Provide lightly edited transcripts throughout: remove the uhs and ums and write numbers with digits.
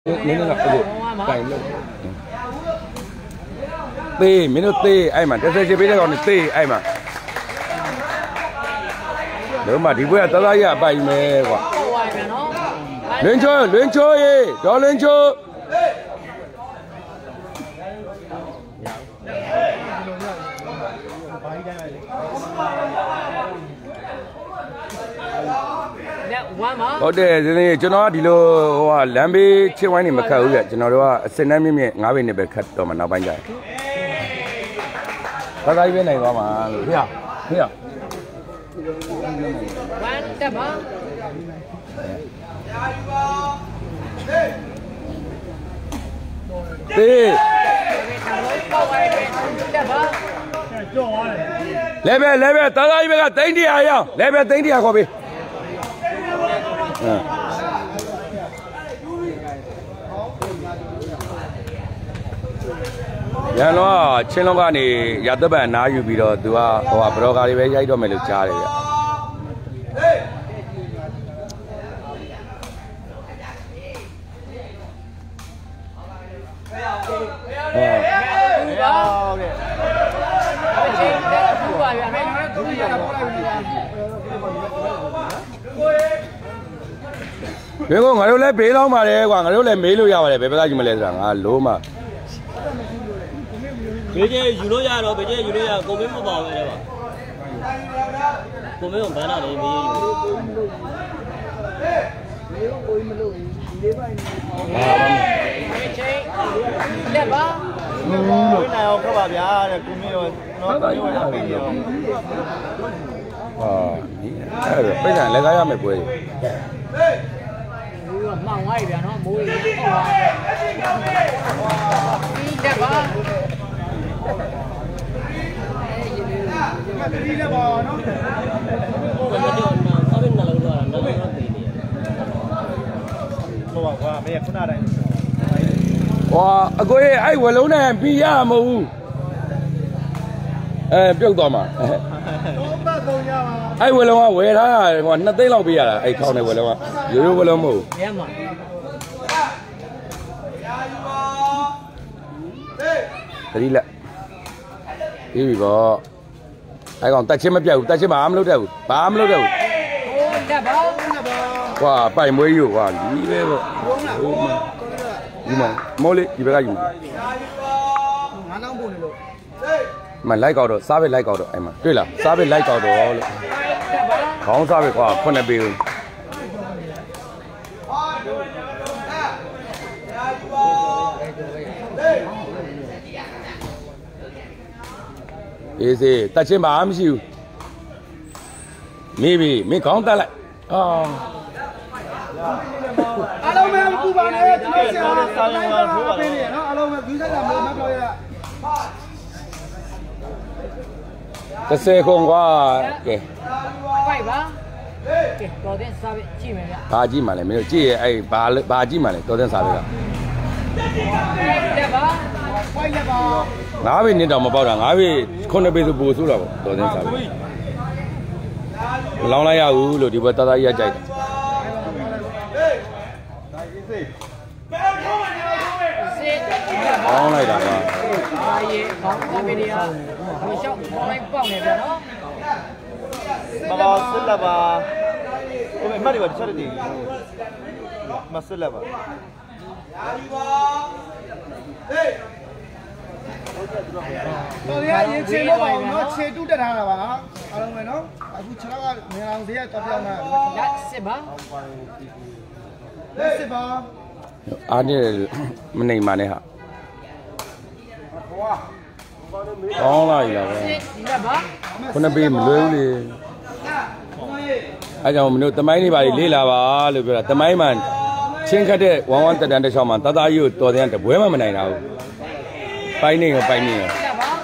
นี่น่ะโอ้ไก่เลยตีมินุตีไอ้มันจะเสียชีวิตได้ก่อนตีไอ้มันเดี๋ยวมาที่เพื่อนตลาดยาไปไหมวะเลี้ยงโชว์เย่จอเลี้ยงโชว์โอเคทีนี้ကျွန်တော်ဒီလိုဟိုကလမ်းဘေးချင်းဝိုင်းနေမခတ်ဘူးပြကျွန်တော်တို့ကအစင်နှမ်းမြင့်မြင့်9ဘိနဲ့ပဲခတ်တော့မှနောက်ပိုင်းကျရင်ဘာသာကြီးပဲနိုင်သွားမှာလို့ဖေ။ဝမ်းတက်ပါတေးလဲပဲသာသာကြီးပဲကတိန်100ရအောင်လဲပဲတိန်100ခေါ်ပေးရန်တော့ချင်းလုံးကနေရသက်ပံနားယူပြီးတော့သူကဟိုဘရော့ကားလေးပဲရိုက်တော့မယ်လို့ကြားတယ်ဗျဘယ်ကောငါတို့လည်းဘေးလောင်းပါတယ်ကွာငါတို့လည်းမေးလို့ရပါတယ်ဘယ်ဘက်ကယူမလဲဆိုတာငါလုံးမဘေးကျယူလို့ရတော့ဘေးကျယူလို့ရကိုမင်းမပါပဲလေပါကိုမင်းကဘန်းလာနေမေးယူကိုမလို့ဒီလေးပိုင်းဘေးချင်းလက်ပါကိုနိုင်အောင်ခက်ပါဗျာတဲ့ကိုမင်းရောတော့ပြောရပြီရောဒီအဲ့ပိတ်ဆံလက်ကားရမယ်ပွဲမှောင်လိုက်ဗျာနော်မိုးကြီးဟောဒီတက်ပါဒီလက်ပါနော်ဘယ်လိုတော့ဆောင်းနေလောက်တော့နော်တော့တည်နေဟောကွာမင်းခုနတိုင်းဟောအကိုကြီးအဲ့ဝလုံးနဲ့ပြီးရမဟုတ်ဘူးပြုတ်သွားမှာအဲ့ဝလုံးကဝယ်ထားတာဟို2သိန်းလောက်ပေးရတာအဲ့ခေါင်းနဲ့ဝလုံးကရိုးဝလုံးမဟုတ်ရဲမှာသတိလက်ပြီးပြီပေါ့အဲ့ကောင်တက်ချင်းမပြတ်ဘူးတက်ချင်းဘာမှမလုပ်တတ်ဘူးတက်ပါကွာပိုင်မွေးယူကွာဒီပဲပေါ့ဒီမှာမောလေးဒီဘက်ကယူငါးနောင်းပုံနေလို့မလိုက်ကောက်တော့စားပဲလိုက်ကောက်တော့အဲ့မှာတွေ့လားစားပဲလိုက်ကောက်တော့လို့ခေါင်းစားပဲကွာ9ပေဦးအေးစေတက်ချင်းပါမရှိဘူးမိပြီမင်းခေါင်းတက်လိုက်အားလုံးပဲပူပါနဲ့ကျွန်တော်ဆရာစာလုံးပါထိုးပါလေနော်အားလုံးပဲယူဆိုင်တာမပြောရ 30ခုကွာကဲပိုက်ပါကဲတော်တဲ့စားပဲကြည့်မယ်ဗျဘာကြည့်မှလဲမင်းတို့ကြည့်ရဲ့အဲ့ဘာကြည့်မှလဲတော်တဲ့စားပဲကတက်ပါပိုက်လက်ပါ 9ပေနဲ့တောင်မပေါက်တာ9ပေ9ပေဆိုပိုဆိုးတာပေါ့တော်တဲ့စားပဲမလောင်းလိုက်ရဘူးလို့ဒီဘက်တသားကြီးကကြိုက်တယ်ကောင်းလိုက်တာကဘာရေခေါင်းသားမေဒီယာဟိုလျှောက်ခေါင်းလိုက်ပေါက်နေပြန်နော်ဘာစစ်လက်ပါကိုမအမှတ်တွေပါတစ်ချက်တည်းမစစ်လက်ပါတော်ရရင်ချေလို့ပါနော်ချေတုတက်ထားတာပါအားလုံးပဲနော်အခု6ကငင်အောင်ဈေးကတော့ပြောင်းတာရစစ်ပါစစ်ပါအားနေမနေမှနဲ့ဟာကောင်းလိုက်လားပဲ9ပေမလွယ်ဘူးလေအဲကြောင့်မင်းတို့တမိုင်းလေးပါလေးလာပါလို့ပြောတာတမိုင်းမှချင်းခတ်တဲ့ဝမ်းတက်တန်းတစ်ချောင်းမှတသားကြီးကိုတော်တဲ့တပွဲမှမနိုင်တာဘူးပိုင်းနေရောပိုင်းနေရော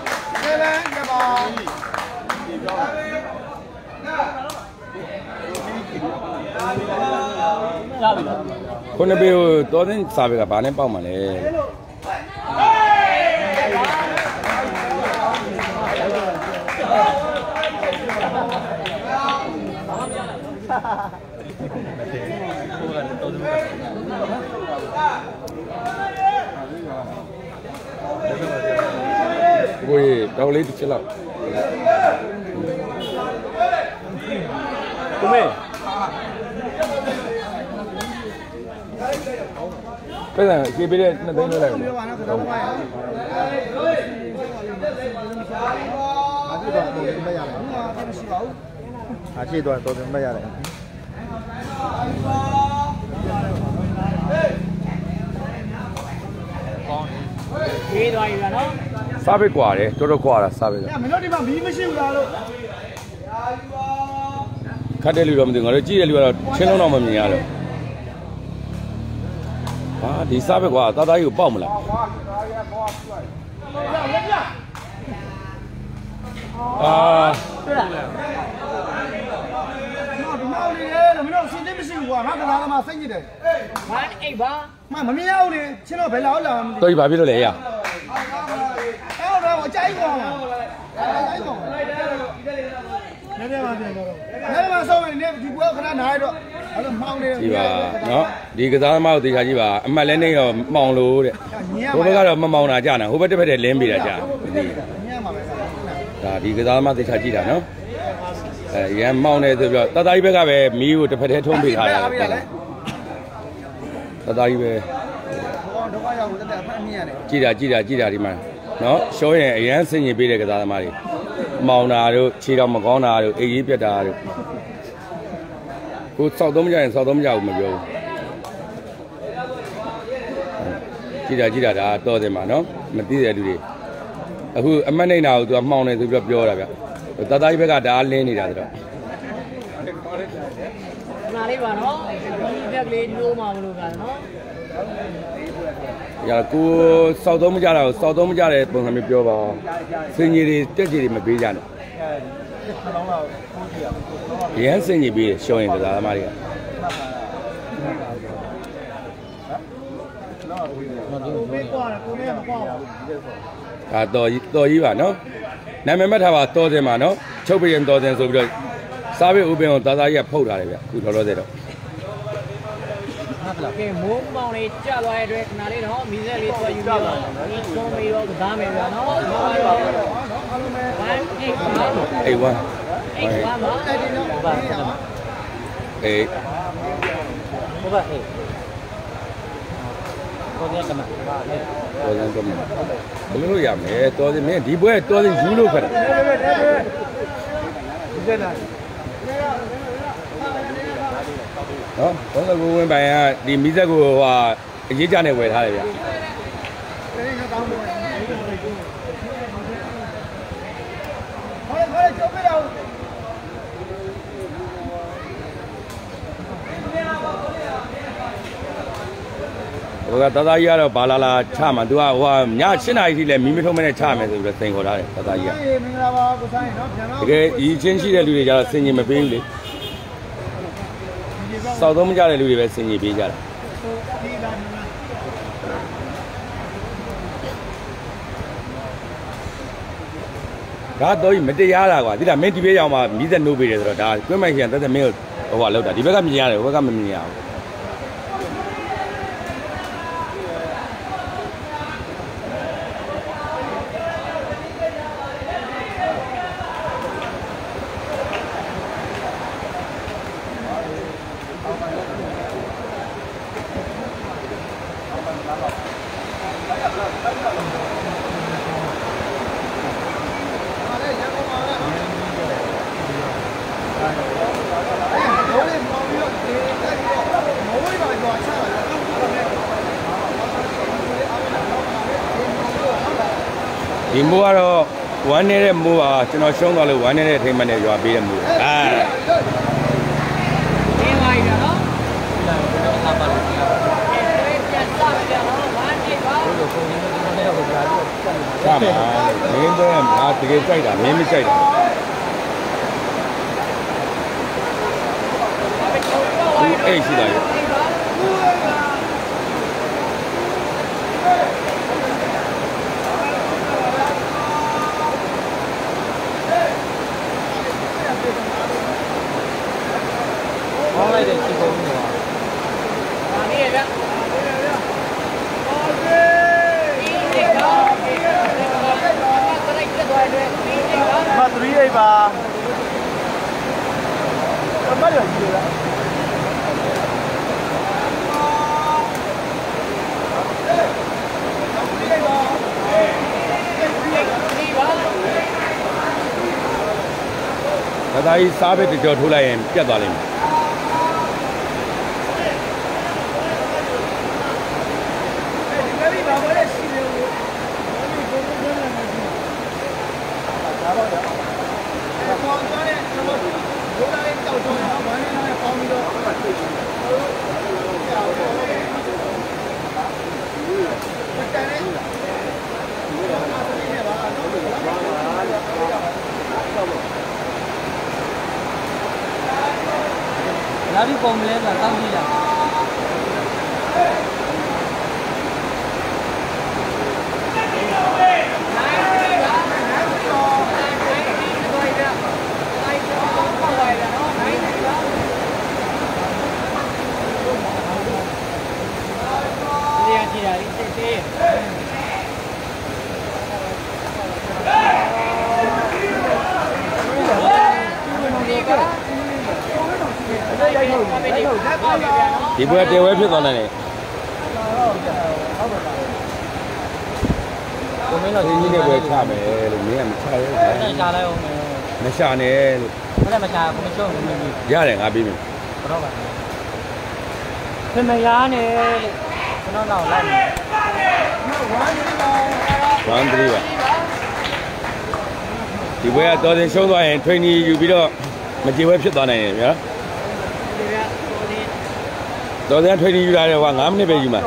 9ပေကိုတော်တဲ့စားပဲကဘာနဲ့ပေါက်မှလဲဟ Hãy subscribe cho kênh Ghiền Mì Gõ để không bỏ lỡ những video hấp dẫn ိုးကတော်တယ်ကိုကြီးတော့လေးတစ်ချက်လောက်ကိုမေပြန်လာပြေးပေးတဲ့နှစ်သိန်းလောက်လိုက်ဟုတ်အားရှိတော့တော်တယ်မရတယ်ပြေးသွားပြီလားနော်စားပစ်กว่าတယ်တော်တော်กว่าတာစားပစ်ကမင်းတို့ဒီမှာမီးမရှိဘူးလားလို့ခတ်တဲ့လူတော့မသိငါတို့ကြည့်တဲ့လူကတော့ချင်းလုံးတော့မမြင်ရတော့ဟာဒီစားပစ်กว่าတာတာကြီးကိုပေါက်မလားတွေ့လားဒီမောင်လေးလေမင်းတို့အစင်းသိမရှိဘူးကွာငါကလာကမှစိတ်ညစ်တယ်ဘာအိတ်ပါမမြင်ရဘူးလေချင်းတော့ဘယ်လောက်လာမသိတော့ဘာဖြစ်လို့လဲရအဲ့တော့အကြိုက်ကောင်းလားအကြိုက်ကောင်းနည်းနည်းမှပြန်တော့နည်းနည်းမှဆုံးနေဒီပွဲခဏနားရတော့အဲ့လိုမှောင်နေဒီပါနော်ဒီကစားသမားကိုသေချာကြည့်ပါအမှတ်လဲနေတော့မှောင်လို့တဲ့ဟိုဘက်ကတော့မမှောင်တာကြာနာဟိုဘက်တစ်ဖက်တည်းလင်းပေးတာကြာမသိဘူးညံ့ပါပဲဒါဒီကစားသမားသေချာကြည့်တာနော်ရမ်းမှောင်နေဆိုပြီးတော့တသားကြီးဘက်ကပဲမီးကိုတစ်ဖက်တည်းထုံးပေးထားတယ်တသားကြီးပဲဒုက္ခရောက်ကိုတက်တက်အဖက်မြင်ရတယ်ကြည့်တာဒီမှာနော်ရှောရင်အရန်ဆင်ញင်ပေးတဲ့ကစားသမားတွေမှောင်တာတို့ခြေတော်မကောင်းတာတို့အိပ်ရေးပြတ်တာတို့ကိုစောက်သုံးမကြရင်စောက်သုံးမကြဘူးမပြောဘူးကြည့်တာဒါတော့တယ်မှာနော်မသိတဲ့လူတွေအခုအမတ်နေတာကိုသူကမှောင်နေဆိုပြီးတော့ပြောတာဗျတသားကြီးဘက်ကဒါလင်းနေတာဆိုတော့နားလေးပါနော်ဒီဘက်ကလေးညိုးမှာမလို့ကနော်ရကိုစောက်သုံးမကြတာကိုစောက်သုံးမကြတဲ့ပုံစံမျိုးပြောပါစင်ကြီးတွေတက်ကြီးတွေမပေးကြနဲ့ရမ်းစင်ကြီးပေးရှောင်းရင်ကစားသမားတွေကဒါတော်ကြီးပါနော်နာမည်မှတ်ထားပါတော်စင်ပါနော်ချုပ်ပြရင်တော်စင်ဆိုပြီးတော့စားပြီးဥပင်ကိုသားကြီးကဖုတ်ထားတယ်ဗျခုလောလောဆယ်တော့ကဲမိုးမောင်လေးကြာသွားတဲ့အတွက်ခဏလေးတော့မီးစက်လေးသွားယူပြပါဒီချုံးပြီးတော့ကစားမယ်ဗျာနော်အားလုံးပဲ 1 8 1 8 1ပါအေးဟုတ်ပါအေးတော်တယ်ကမဘယ်လိုရမလဲတော်စင်မင်းဒီပွဲတော်စင်ယူလို့ခက်တယ်နော်ဘုံကကိုဝင်ပိုင်ကဒီမိသက်ကိုဟိုအရေးကြနဲ့ဝယ်ထားတယ်ဗျဟိုကတသားကြီးကတော့ဘာလာချမှာသူကဟိုည7 နာရီထိလဲမီးမထုံးမနဲ့ချမယ်ဆိုပြီးတော့တင်ခေါ်ထားတယ်တသားကြီးကမင်္ဂလာပါကိုဆိုင်နော်ပြန်တော့တကယ်ဤချင်းရှိတဲ့လူတွေကျတော့စင်ကြီးမပေးဘူးလေစောက်သုံးမကြတဲ့လူတွေပဲစင်ကြီးပေးကြတာဒါတော့မတရားတာကွာဒီလားမင်းဒီဘေးရောက်မှမီးသက်နှုတ်ပေးတယ်ဆိုတော့ဒါကွင်းမိုက်ခင်တက်တက်မင်းဟိုလောက်တာဒီဘက်ကမြင်ရတယ်ဟိုဘက်ကမမြင်ရဘူးဒီမိုးကတော့ဝမ်းနေတဲ့မိုးပါကျွန်တော်ရှုံးသွားလို့ဝမ်းနေတဲ့ထိမ့်မနဲ့ရွာပေးတဲ့မိုးဒီပါရနော်လာပါလို့ပြန်စားကြတော့ဝမ်းနေပါချမှာမင်းတော့ငါတကယ်ကြိုက်တာမင်းမကြိုက်တာအေးရှိတာရဲ့လိုက်တယ်ချီကုန်နေတာဒါလေးရဗျมา3ไอ้ပါမတ်ရကြီးလားဒါကြီးစားပဲကြော်ထိုးလိုက်ရင်ပြတ်သွားလိမ့်မယ်哪里报名来着？当地的。ဒီဘွဲတဲဝဲဖြစ်သွားတယ်ကိုမင်းတို့ဒီကြီးနဲ့ပဲချမယ်လို့မင်းကမချရဲဘူး။ရှာလိုက်အောင်မယ်။မရှာနဲ့လို့။မလည်းမရှာဘူးမချုံဘူးမင်း။ရတယ်ငါပြီးပြီ။ဘရောပါ။ခင်မရနဲ့လို့ကျွန်တော်တော့လိုက်မယ်။1 3ပါ။ဒီဘွဲကတော်တင်ရှုံးသွားရင် training ယူပြီးတော့မကြေဝဲဖြစ်သွားနိုင်တယ်ဗျာ။တော်တဲ့ training ယူရတယ်ဟို5မိနစ်ပဲယူမှာ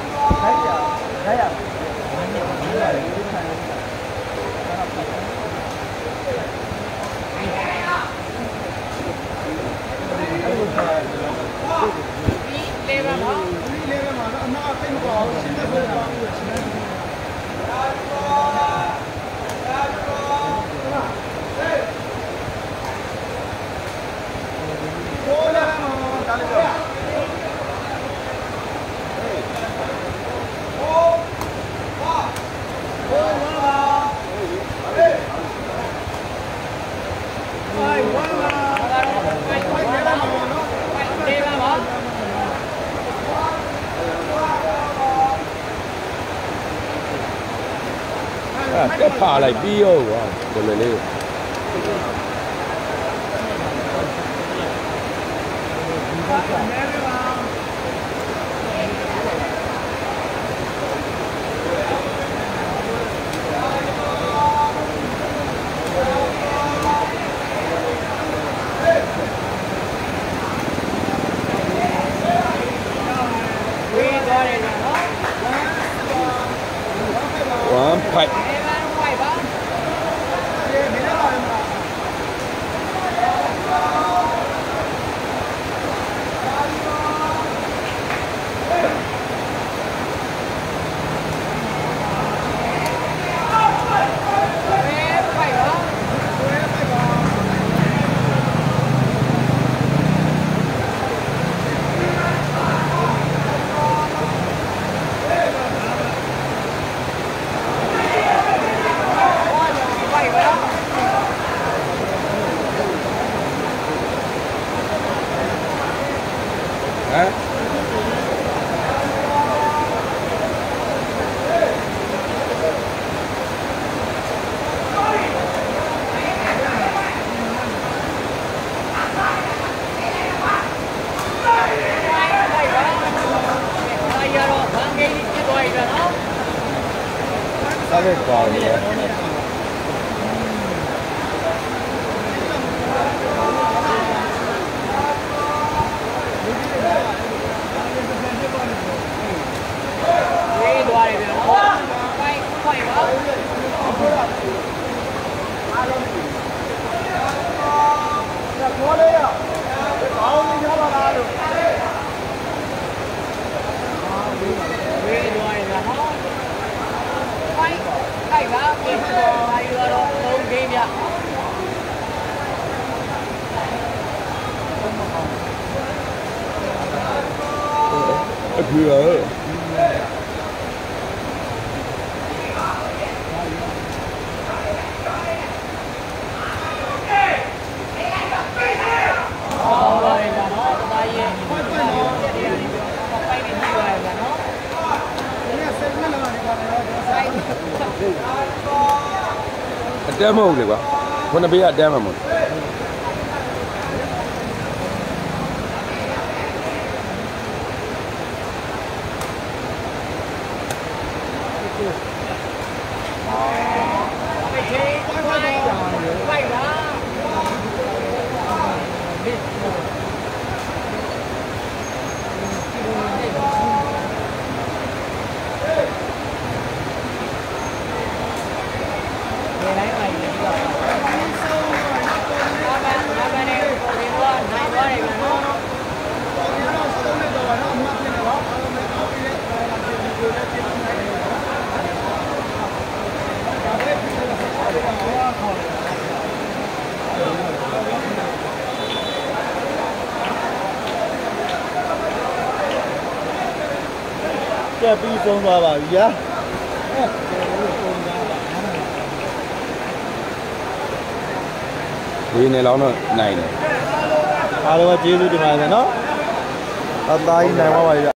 တက်ဖာလိုက်ပြီးရောကွာဒီလိုလေး1 5စားရပါလေPuis အတဲမဟုတ်လေကွာခုနှစ်ပေးကအတဲမှာမဟုတ်ကျက်ပြီးဆုံးသွားပါပြီဗျာဒီနေ့လောင်းတော့နိုင်တယ်အားလုံးကကျေးဇူးတင်ပါတယ်နော်အသားကြီးနိုင်ပါပါဗျ